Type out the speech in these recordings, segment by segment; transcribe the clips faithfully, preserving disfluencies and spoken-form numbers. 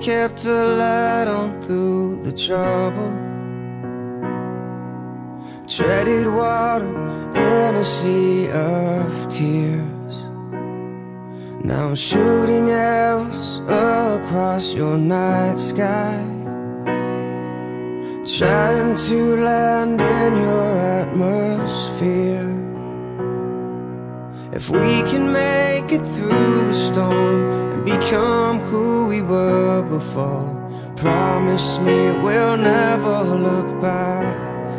kept a light on through the trouble. Treaded water in a sea of tears. Now I'm shooting arrows across your night sky, trying to land in your atmosphere. If we can make it through the storm and become who we were before, promise me we'll never look back.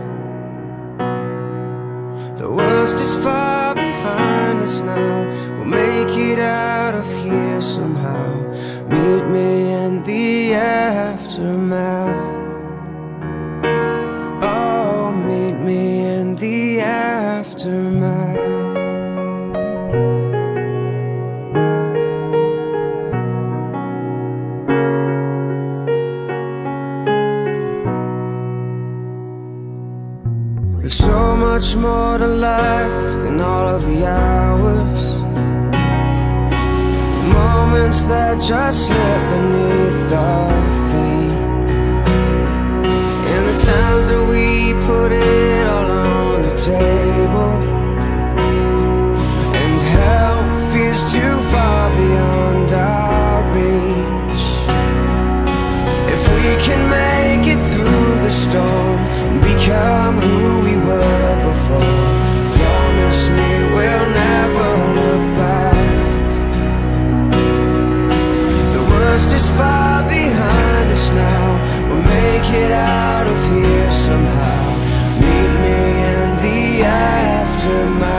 The worst is far behind us now. We'll make it out of here somehow. Meet me in the aftermath. Oh, meet me in the aftermath. There's so much more to life than all of the hours, moments that just slip beneath our feet, and the times that we put it all on the table, and hell feels too far beyond our reach. If we can make it through the storm and become who we were before, promise me we'll never look back. The worst is far behind us now. We'll make it out of here somehow. Meet me in the aftermath.